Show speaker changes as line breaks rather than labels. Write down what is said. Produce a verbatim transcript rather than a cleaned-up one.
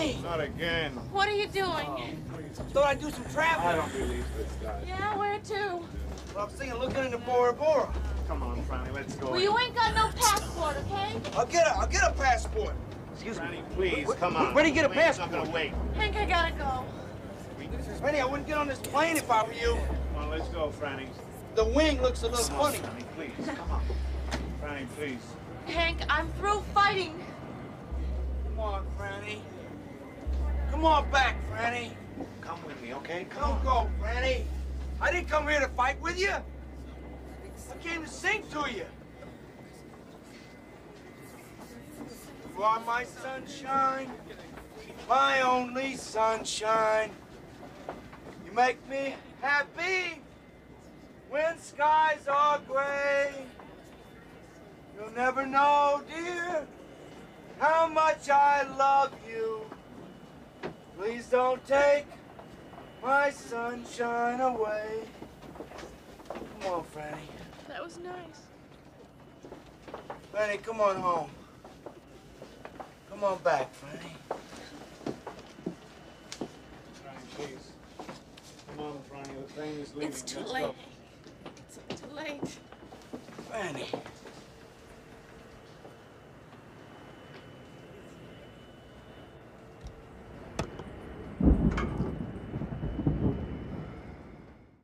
Franny!
Not again.
What are you doing?
Oh, thought I'd do some traveling.
I don't believe this guy.
Yeah, where to?
Well, I'm thinking looking into Bora Bora.
Come on, Franny, let's go.
Well, you ain't got no passport, okay?
I'll get a, I'll get a passport. Excuse me.
Franny, please,
Where-
come on.
Where do you get a
Plane's
passport?
not gonna wait.
Hank, I gotta go.
Franny, I wouldn't get on this plane if I were you.
Come on, let's go, Franny.
The wing looks a little
Come on,
funny.
Franny, please, come on. Franny, please.
Hank, I'm through fighting.
Come on, Franny. Come on back, Franny.
Come with me, okay? Come
Don't
on.
go, Franny. I didn't come here to fight with you. I came to sing to you. You are my sunshine, my only sunshine. You make me happy when skies are gray. You'll never know, dear, how much I love you. Please don't take my sunshine away. Come on, Franny.
That was nice.
Franny, come on home. Come on back, Franny.
Franny, please. Come on, Franny, the plane is leaving.
It's too
Let's
late.
go.
It's too late.
Franny.